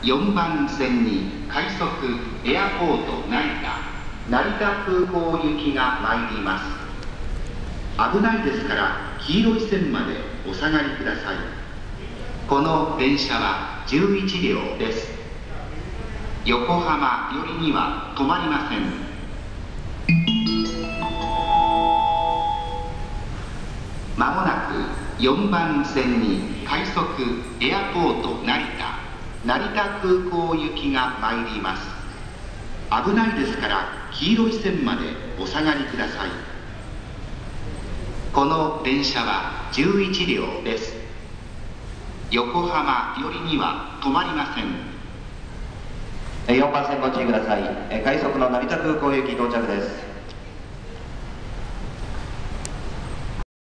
4番線に快速エアポート成田空港行きが参ります。危ないですから黄色い線までお下がりください。この電車は11両です。横浜寄りには止まりません。まもなく4番線に快速エアポート成田空港行きが参ります。危ないですから黄色い線までお下がりください。この電車は11両です。横浜寄りには止まりません。 4番線ご注意ください。快速の成田空港行き到着です。